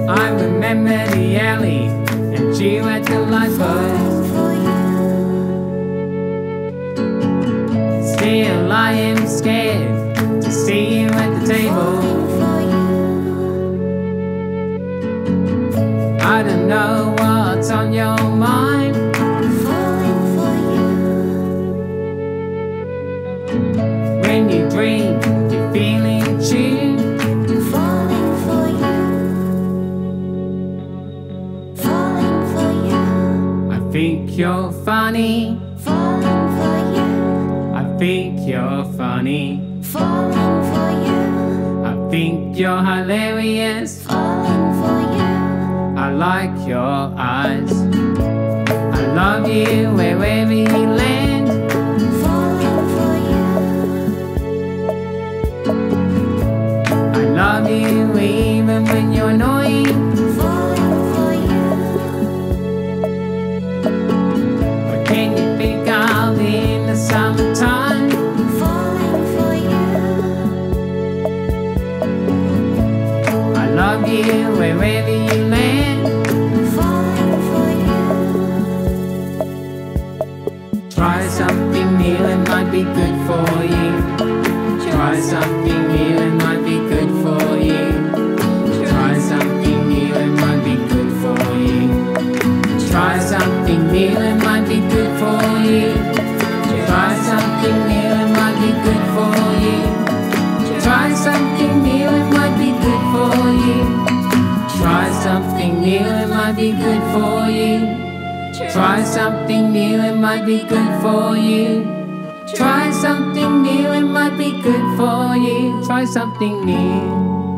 I remember the alley and you at the lifeboat. Still I am scared to see you at the table. I don't know what's on your mind. When you dream, you're feeling tuned. I think you're funny. I think you're funny. I think you're hilarious. I like your eyes. I love you wherever you land. I love you even when you're annoying. What can you think of in the summertime? I love you wherever you land. Try something new, it might be good for you. Try something new, it might be good for you. Try something new, it might be good for you. Try something new, it might be good for you. Try something new, it might be good for you. Try something new, it might be good for you. Try something new, it might be good for you. Try something new, it might be good for you. Try something new, it might be good for you. Try something new.